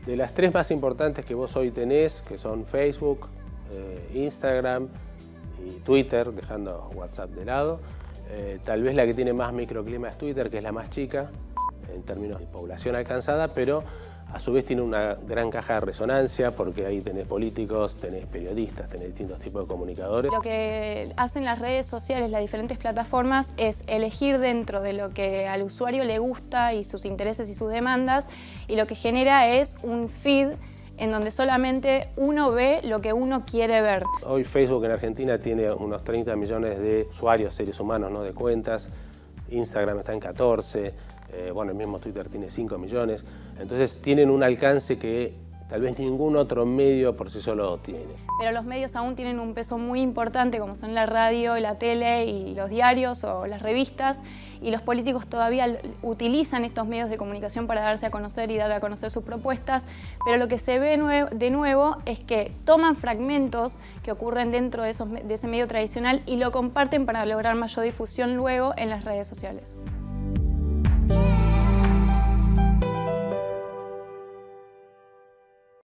De las tres más importantes que vos hoy tenés, que son Facebook, Instagram y Twitter, dejando WhatsApp de lado, tal vez la que tiene más microclima es Twitter, que es la más chica en términos de población alcanzada, pero a su vez tiene una gran caja de resonancia porque ahí tenés políticos, tenés periodistas, tenés distintos tipos de comunicadores. Lo que hacen las redes sociales, las diferentes plataformas, es elegir dentro de lo que al usuario le gusta y sus intereses y sus demandas, y lo que genera es un feed en donde solamente uno ve lo que uno quiere ver. Hoy Facebook en Argentina tiene unos 30 millones de usuarios, seres humanos, ¿no?, de cuentas. Instagram está en 14, bueno, el mismo Twitter tiene 5 millones. Entonces tienen un alcance que tal vez ningún otro medio por sí solo tiene. Pero los medios aún tienen un peso muy importante, como son la radio, la tele y los diarios o las revistas, y los políticos todavía utilizan estos medios de comunicación para darse a conocer y dar a conocer sus propuestas, pero lo que se ve de nuevo es que toman fragmentos que ocurren dentro de ese medio tradicional y lo comparten para lograr mayor difusión luego en las redes sociales.